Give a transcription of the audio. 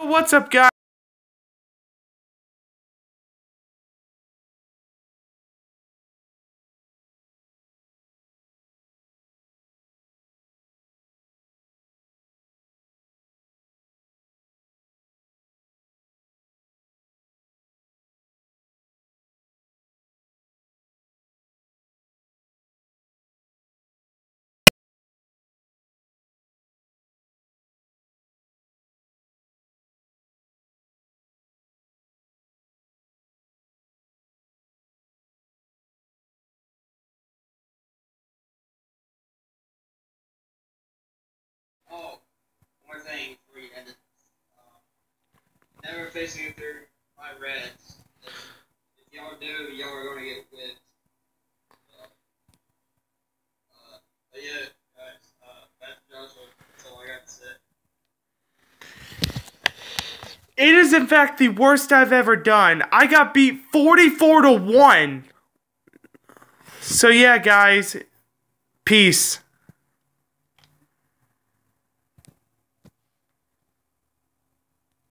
What's up, guys? Oh, one more thing before you end it. Never facing through my Reds. If y'all do, y'all are going to get whipped. But yeah, guys, back to Joshua. That's all I got to say. It is, in fact, the worst I've ever done. I got beat 44-1. So, yeah, guys. Peace.